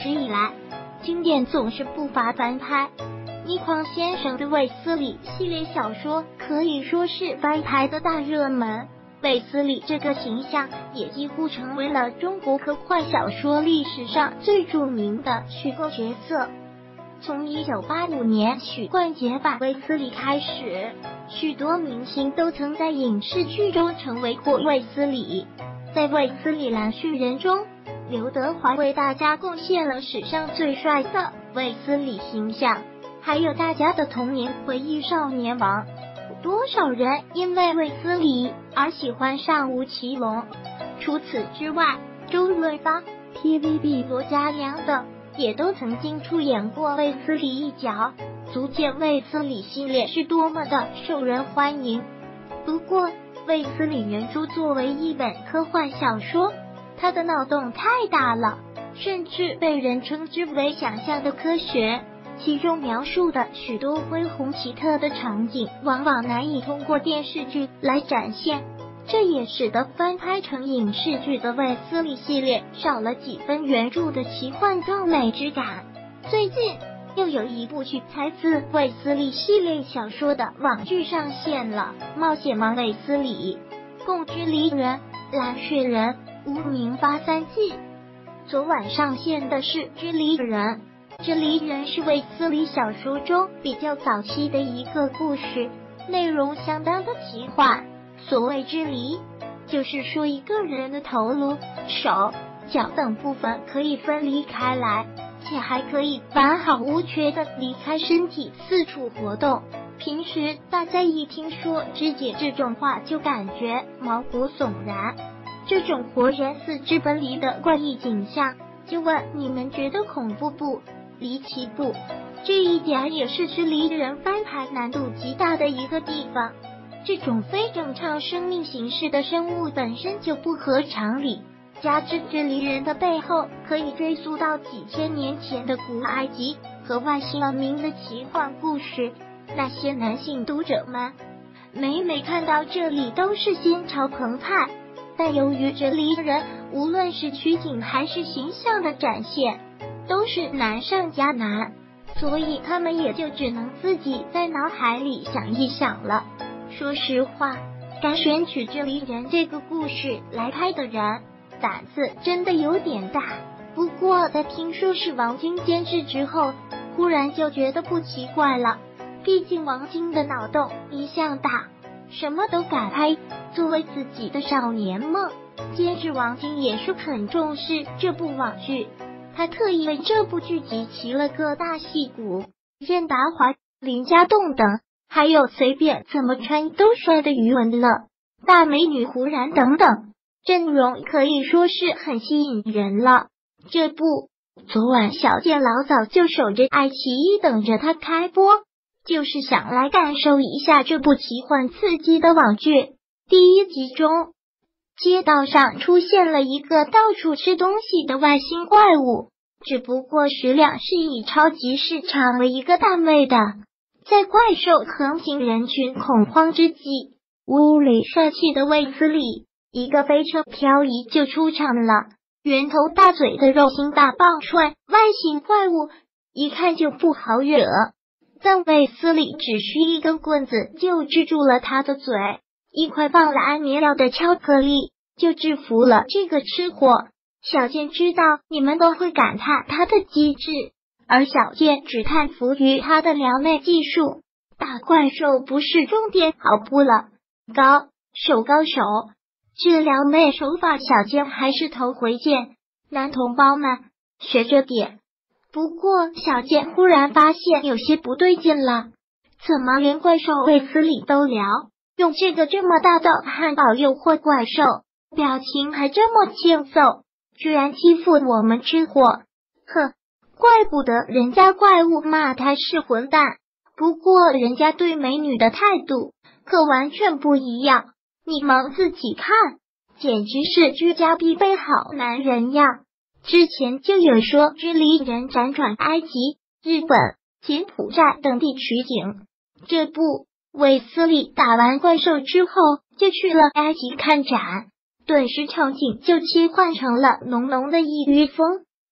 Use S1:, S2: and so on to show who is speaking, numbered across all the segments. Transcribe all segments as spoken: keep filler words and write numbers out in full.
S1: 直以来，经典总是不乏翻拍。倪匡先生的卫斯理系列小说可以说是翻拍的大热门，卫斯理这个形象也几乎成为了中国科幻小说历史上最著名的虚构角色。从一九八五年许冠杰版卫斯理开始，许多明星都曾在影视剧中成为过卫斯理。在卫斯理蓝巨人中，刘德华为大家贡献了史上最帅的卫斯理形象，还有大家的童年回忆少年王。多少人因为卫斯理而喜欢上吴奇隆。除此之外，周润发、T V B 罗嘉良等也都曾经出演过卫斯理一角，足见卫斯理系列是多么的受人欢迎。不过，卫斯理原著作为一本科幻小说，它的脑洞太大了，甚至被人称之为想象的科学。其中描述的许多恢宏奇特的场景，往往难以通过电视剧来展现，这也使得翻拍成影视剧的卫斯理系列少了几分原著的奇幻壮美之感。最近又有一部取材自卫斯理系列小说的网剧上线了，《冒险王卫斯理》，共之离人、蓝血人、无名发三季。昨晚上线的是之离人。之离人是卫斯理小说中比较早期的一个故事，内容相当的奇幻。所谓之离，就是说一个人的头颅、手、脚等部分可以分离开来，且还可以完好无缺的离开身体四处活动。平时大家一听说肢解这种话就感觉毛骨悚然，这种活人四肢分离的怪异景象，就问你们觉得恐怖不？离奇不？这一点也是之离人翻拍难度极大的一个地方。这种非正常生命形式的生物本身就不合常理，加之之离人的背后可以追溯到几千年前的古埃及和外星文明的奇幻故事，那些男性读者们每每看到这里都是心潮澎湃。但由于之离人无论是取景还是形象的展现都是难上加难，所以他们也就只能自己在脑海里想一想了。说实话，敢选取之离人这个故事来拍的人胆子真的有点大。不过在听说是王晶监制之后，忽然就觉得不奇怪了，毕竟王晶的脑洞一向大，什么都敢拍。作为自己的少年梦，监制王晶也是很重视这部网剧，他特意为这部剧集齐了各大戏骨，任达华、林家栋等，还有随便怎么穿都帅的余文乐、大美女胡然等等，阵容可以说是很吸引人了。这部昨晚小健老早就守着爱奇艺等着它开播，就是想来感受一下这部奇幻刺激的网剧。第一集中，街道上出现了一个到处吃东西的外星怪物，只不过食量是以超级市场为一个单位的。在怪兽横行人群恐慌之际，屋里帅气的卫斯理一个飞车漂移就出场了。圆头大嘴的肉心大棒踹外星怪物，一看就不好惹，但卫斯理只需一根棍子就制住了他的嘴，一块放了安眠药的巧克力就制服了这个吃货。小健知道你们都会感叹他的机智，而小健只叹服于他的撩妹技术。打怪兽不是重点，好不了，高手高手，这撩妹手法小健还是头回见，男同胞们学着点。不过小健忽然发现有些不对劲了，怎么连怪兽卫斯理都撩？用这个这么大的汉堡诱惑怪兽，表情还这么欠揍，居然欺负我们吃货！哼，怪不得人家怪物骂他是混蛋。不过人家对美女的态度可完全不一样，你们自己看，简直是居家必备好男人呀！之前就有说之离人辗转埃及、日本、柬埔寨等地取景，这部卫斯理打完怪兽之后就去了埃及看展，顿时场景就切换成了浓浓的异域风。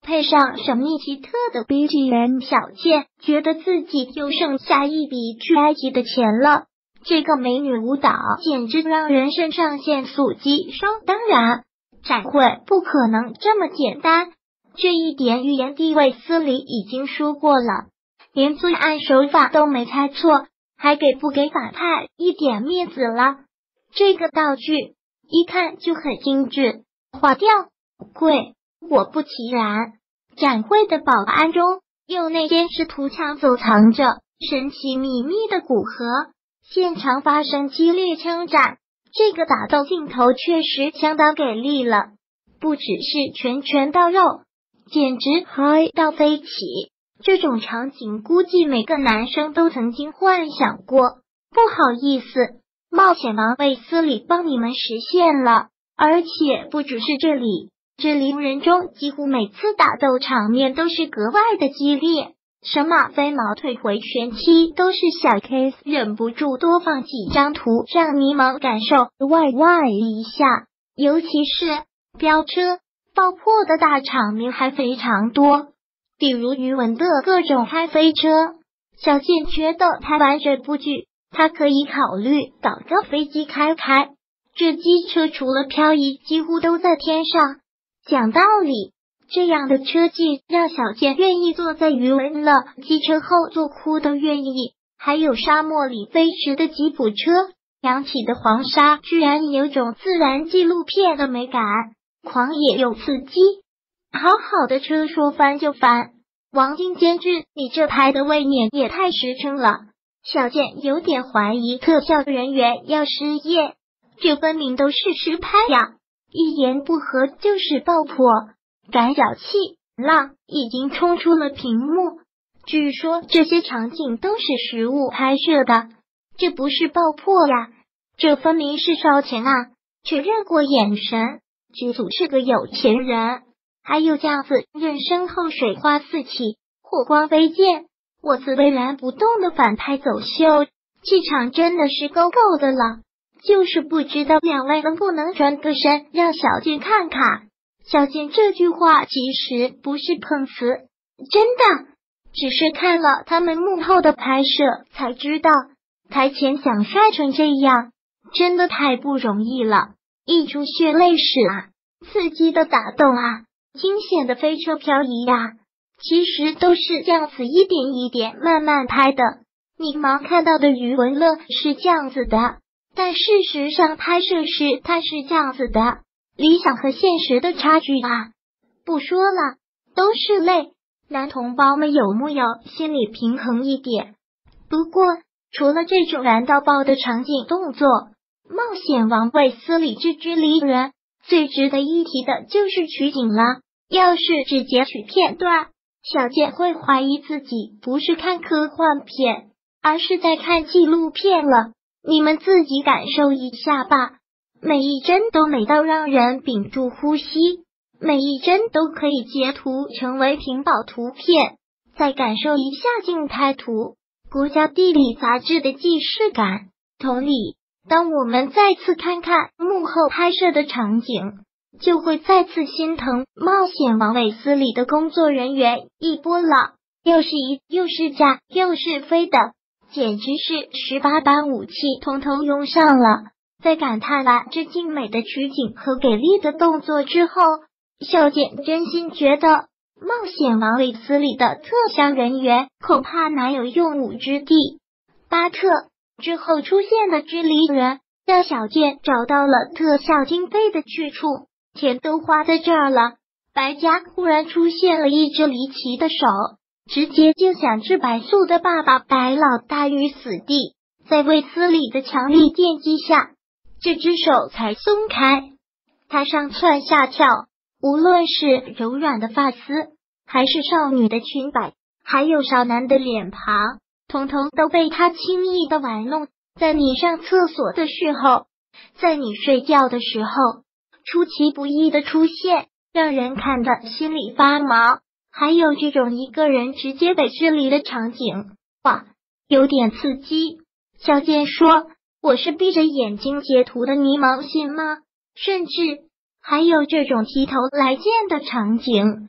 S1: 配上神秘奇特的 B G M， 小健觉得自己又剩下一笔去埃及的钱了。这个美女舞蹈简直让人肾上腺素激烧。当然，展会不可能这么简单，这一点预言帝卫斯理已经说过了，连作案手法都没猜错，还给不给反派一点面子了。这个道具一看就很精致，花掉贵。果不其然，展会的保安中有内监视图墙走藏着神奇秘密的古盒，现场发生激烈枪战，这个打斗镜头确实相当给力了，不只是拳拳到肉，简直嗨到飞起。这种场景估计每个男生都曾经幻想过。不好意思，冒险王卫斯理帮你们实现了，而且不只是这里，这里人中几乎每次打斗场面都是格外的激烈，神马飞毛腿回旋踢都是小 case， 忍不住多放几张图让迷茫感受 Y Y 一下。尤其是飙车爆破的大场面还非常多，比如余文的各种开飞车。小健觉得拍完这部剧，他可以考虑搞个飞机开开，这机车除了漂移几乎都在天上。讲道理，这样的车技让小健愿意坐在余文乐机车后座哭都愿意。还有沙漠里飞驰的吉普车，扬起的黄沙居然有种自然纪录片的美感，狂野又刺激。好好的车说翻就翻，王晶监制，你这拍的未免也太实诚了。小健有点怀疑特效人员要失业，这分明都是实拍呀，一言不合就是爆破。干扰器浪已经冲出了屏幕，据说这些场景都是实物拍摄的，这不是爆破呀，这分明是烧钱啊！确认过眼神，剧组是个有钱人，还有这样子人身后水花四起，火光飞溅，我自巍然不动的反派走秀，气场真的是够够的了。就是不知道两位能不能转个身让小健看看。小健这句话其实不是碰瓷，真的，只是看了他们幕后的拍摄才知道，台前想帅成这样，真的太不容易了。一出血泪史啊，刺激的打斗啊，惊险的飞车漂移啊，其实都是这样子一点一点慢慢拍的。你盲看到的余文乐是这样子的，但事实上拍摄时它是这样子的，理想和现实的差距啊，不说了，都是泪。男同胞们有木有心理平衡一点？不过除了这种燃到爆的场景动作，冒险王卫斯理之之离人最值得一提的就是取景了。要是只截取片段，小健会怀疑自己不是看科幻片，而是在看纪录片了。你们自己感受一下吧，每一帧都美到让人屏住呼吸，每一帧都可以截图成为屏保图片。再感受一下静态图，国家地理杂志的既视感。同理，当我们再次看看幕后拍摄的场景，就会再次心疼冒险王卫斯理的工作人员一波了，又是一又是架又是飞的，简直是十八般武器统统用上了。在感叹了这精美的取景和给力的动作之后，小健真心觉得冒险王卫斯理的特效人员恐怕难有用武之地。巴特之后出现的支离人让小健找到了特效经费的去处，钱都花在这儿了。白家忽然出现了一只离奇的手，直接就想置白素的爸爸白老大于死地，在卫斯理的强力电击下，这只手才松开。他上蹿下跳，无论是柔软的发丝，还是少女的裙摆，还有少男的脸庞，统统都被他轻易的玩弄。在你上厕所的时候，在你睡觉的时候，出其不意的出现，让人看得心里发毛。还有这种一个人直接被支离的场景，哇，有点刺激。小健说，我是闭着眼睛截图的，你盲信吗？甚至还有这种提头来见的场景，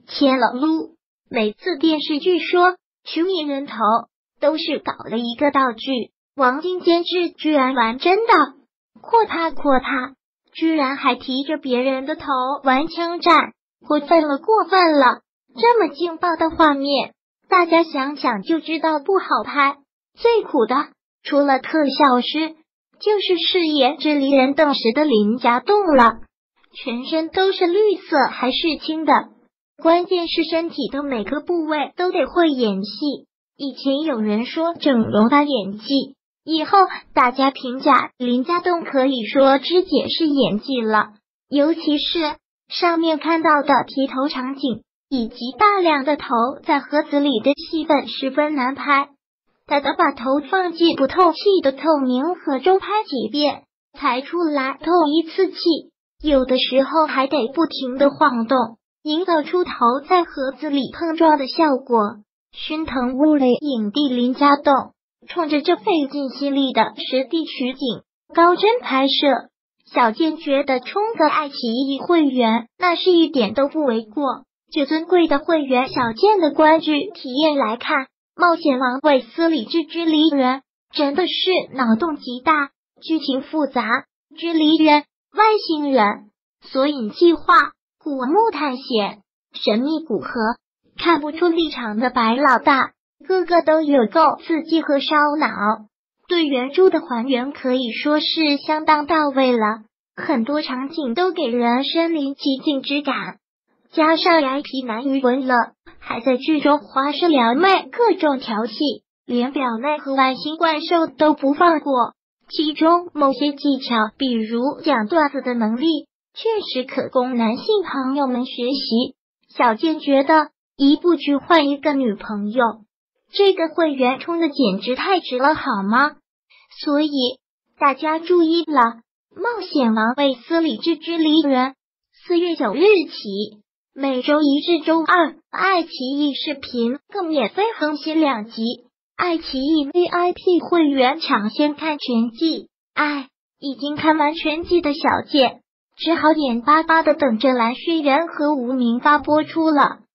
S1: 签了撸。每次电视剧说取拟人头，都是搞了一个道具，王晶监制居然玩真的，扩他扩他，居然还提着别人的头玩枪战，过分了过分了！这么劲爆的画面，大家想想就知道不好拍。最苦的，除了特效师，就是饰演之离人邓时的林家栋了，全身都是绿色还是青的，关键是身体的每个部位都得会演戏。以前有人说整容他演技，以后大家评价林家栋可以说肢解是演技了，尤其是上面看到的剃头场景以及大量的头在盒子里的戏份十分难拍，他得把头放进不透气的透明盒中拍几遍才出来透一次气，有的时候还得不停的晃动，营造出头在盒子里碰撞的效果。熏腾物类影帝林家栋冲着这费尽心力的实地取景高帧拍摄，小健觉得充个爱奇艺会员那是一点都不为过。就尊贵的会员小健的观剧体验来看，冒险王卫斯理之之离人真的是脑洞极大，剧情复杂，之离人、外星人、索引计划、古墓探险、神秘古河，看不出立场的白老大，个个都有够刺激和烧脑。对原著的还原可以说是相当到位了，很多场景都给人身临其境之感。加上 I P 难于文了，还在剧中花式撩妹，各种调戏，连表妹和外星怪兽都不放过。其中某些技巧，比如讲段子的能力，确实可供男性朋友们学习。小健觉得一部剧换一个女朋友，这个会员充的简直太值了好吗？所以大家注意了，冒险王卫斯理之之离人四月九日起每周一至周二，爱奇艺视频更免费更新两集，爱奇艺 V I P 会员抢先看全季。哎，已经看完全季的小健只好眼巴巴的等着蓝轩辕和无名发播出了。